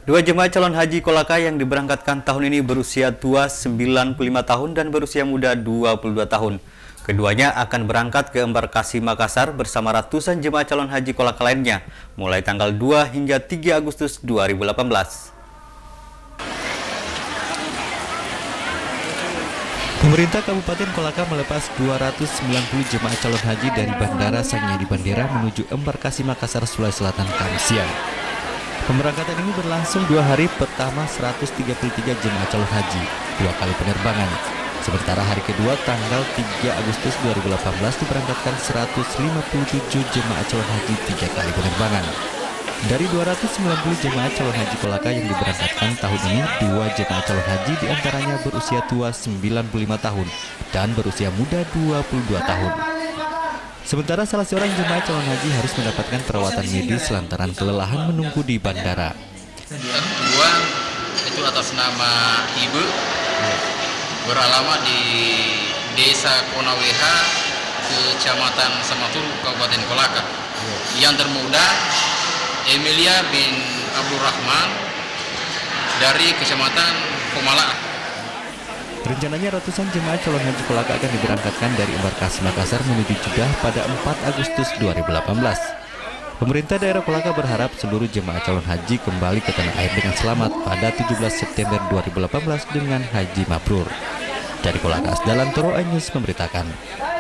Dua jemaah calon haji Kolaka yang diberangkatkan tahun ini berusia tua 95 tahun dan berusia muda 22 tahun. Keduanya akan berangkat ke embarkasi Makassar bersama ratusan jemaah calon haji Kolaka lainnya, mulai tanggal 2 hingga 3 Agustus 2018. Pemerintah Kabupaten Kolaka melepas 290 jemaah calon haji dari Bandara Sangiadi Bandera menuju embarkasi Makassar, Sulawesi Selatan, Kamis siang. Pemberangkatan ini berlangsung 2 hari. Pertama 133 jemaah calon haji, 2 kali penerbangan. Sementara hari kedua tanggal 3 Agustus 2018 diberangkatkan 157 jemaah calon haji, 3 kali penerbangan. Dari 290 jemaah calon haji Kolaka yang diberangkatkan tahun ini, 2 jemaah calon haji diantaranya berusia tua 95 tahun dan berusia muda 22 tahun. Sementara salah seorang jemaah calon haji harus mendapatkan perawatan medis lantaran kelelahan menunggu di bandara. Kedua itu atas nama Ibu, beralamat di Desa Konaweha, Kecamatan Samaturu, Kabupaten Kolaka. Yang termuda Emilia bin Abdurrahman dari Kecamatan Komala. Rencananya ratusan jemaah calon haji Kolaka akan diberangkatkan dari embarkasi Makassar menuju Jeddah pada 4 Agustus 2018. Pemerintah daerah Kolaka berharap seluruh jemaah calon haji kembali ke tanah air dengan selamat pada 17 September 2018 dengan haji mabrur. Dari Kolaka, Asdalan Toro News memberitakan.